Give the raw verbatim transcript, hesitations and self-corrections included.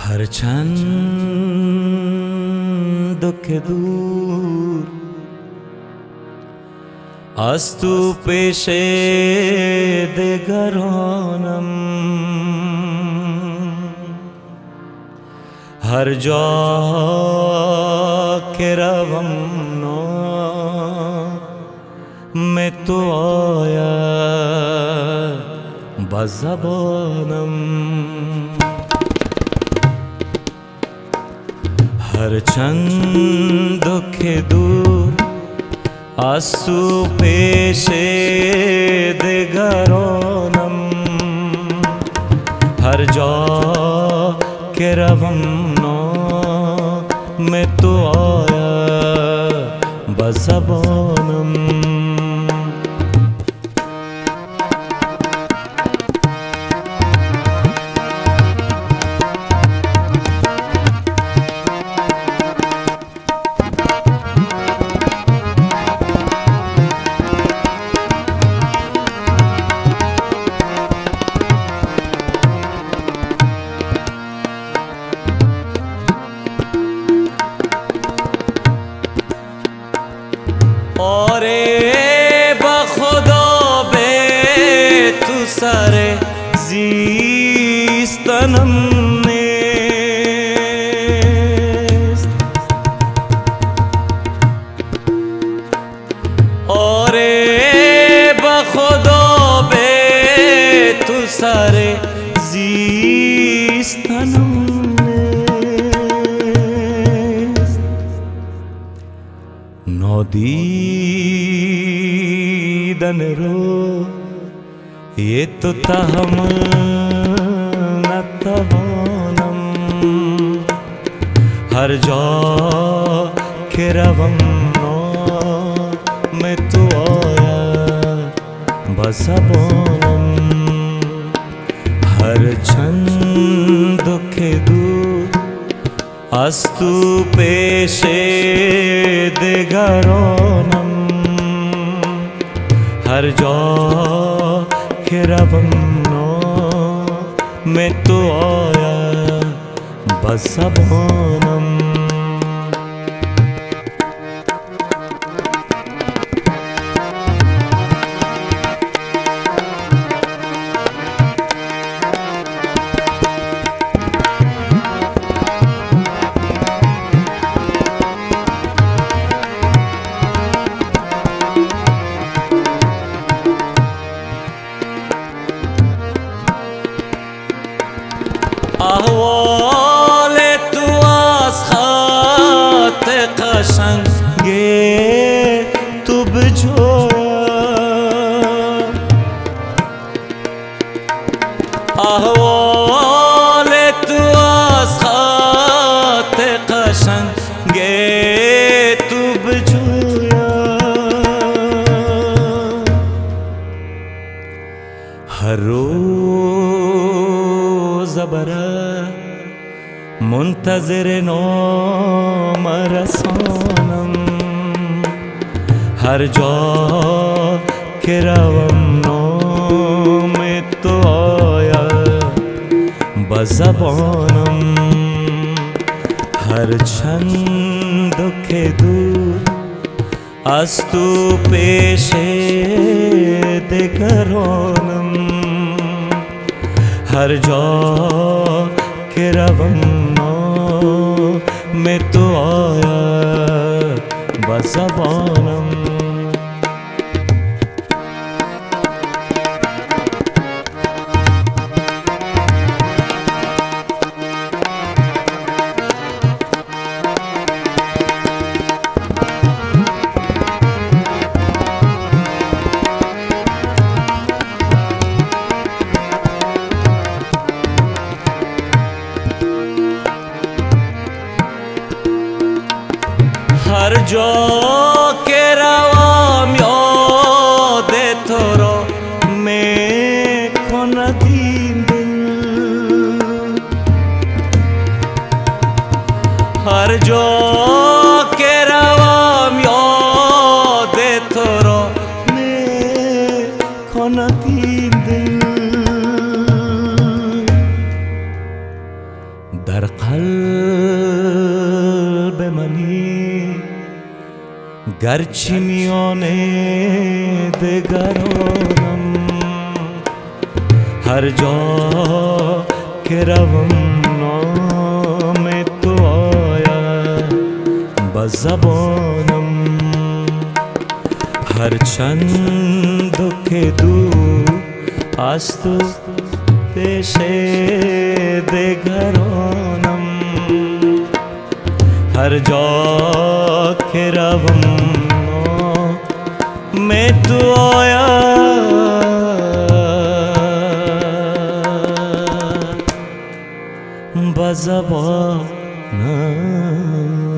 हर चंद दुख दूर अस्तु पेशे दिगरोनम हर जो किरवम नो मैं तो आया बज़बानम हर चंद दुख दूर आसु पेशे दिगरोनम हर जो किरवम नो मैं तो आया बज़बानम औरे बखुदा बे तू सारे ज़ीस्तनम नेस्त औरे बखुदा बे तू सारे ज़ीस्तनम दीदन रो ये तो तहम न तवानम हर जो किरवम नो मैं तो आया बज़बानम हर चंद दुख दूर अस्तु पेशे दिगरोनम हर जो किरवम नो मैं तो आया बज़बानम ahvale tu az khat qashange tu bjoya ahvale tu az khat qashange tu bjoya har roz bara मुंतज़िर नो मरसानम हर जो किरवम नो मैं तो आया बज़बानम हर चंद दुख दूर अस्तु पेशे दिगरोनम हर जो किरवम मैं तो आया बज़बानम हर जो किरवम याद थोरो मैं खोन दीन दिल हर जो किरवम याद थोरो मैं खोन दीन दिल در قلب منی گرچه میان دگرانم، هر جا که روم نام تو آید به زبانم، هرچند که دور از تو پیش دگرانم، هر جا که روم نام تو آید به زبانم.